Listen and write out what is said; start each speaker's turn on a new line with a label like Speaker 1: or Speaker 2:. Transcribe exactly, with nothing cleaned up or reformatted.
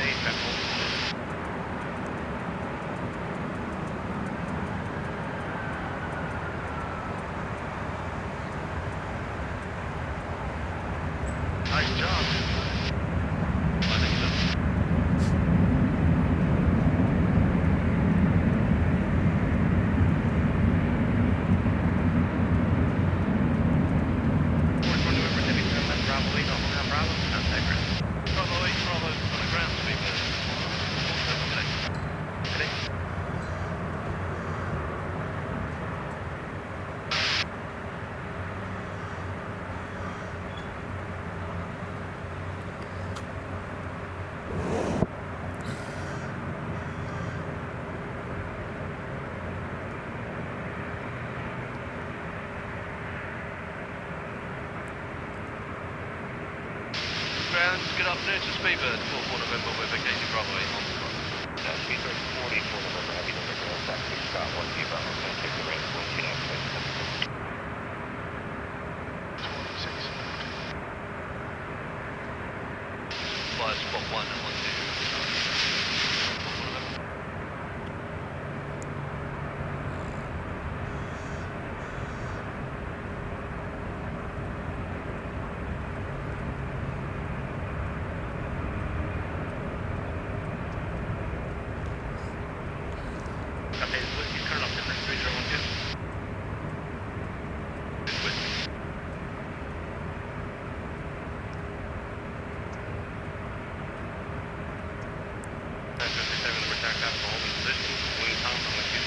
Speaker 1: Good afternoon to Speedbird, four four November, we're vacating Bravo eight on the spot.
Speaker 2: No, Speedbird forty-four November, heavy number girl, taxi, Scott, one two Bravo, ten, take the range, one two nine,
Speaker 1: twenty-six. Fly spot one and one two.
Speaker 2: Wings home from the